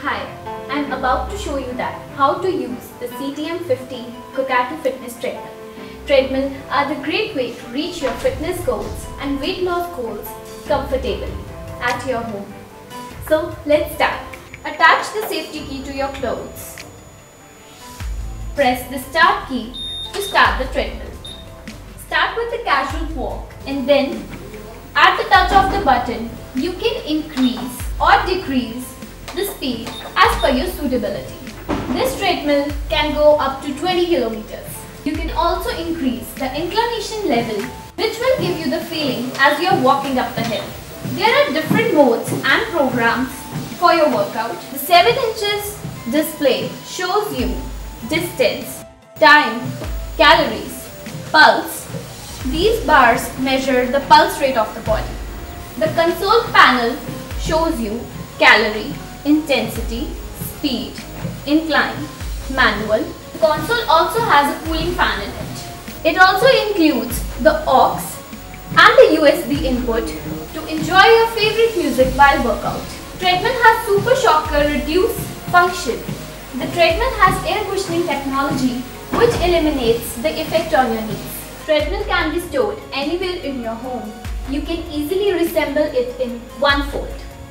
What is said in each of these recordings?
Hi, I'm about to show you that how to use the CTM50 Kokatu Fitness Treadmill. Treadmill are the great way to reach your fitness goals and weight loss goals comfortably at your home. So let's start. Attach the safety key to your clothes. Press the start key to start the treadmill. Start with a casual walk and then at the touch of the button, you can increase or decrease the speed as per your suitability. This treadmill can go up to 20 kilometers. You can also increase the inclination level, which will give you the feeling as you're walking up the hill. There are different modes and programs for your workout. The 7 inches display shows you distance, time, calories, pulse. These bars measure the pulse rate of the body. The console panel shows you calorie, intensity, speed, incline, manual. The console also has a cooling fan in it. It also includes the aux and the USB input to enjoy your favorite music while workout. Treadmill has Super Shocker Reduce function. The treadmill has air cushioning technology which eliminates the effect on your knees. Treadmill can be stored anywhere in your home. You can easily reassemble it in one fold.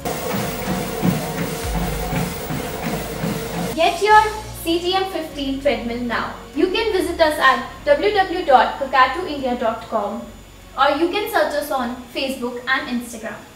Get your CTM50 treadmill now. You can visit us at www.kokatuindia.com or you can search us on Facebook and Instagram.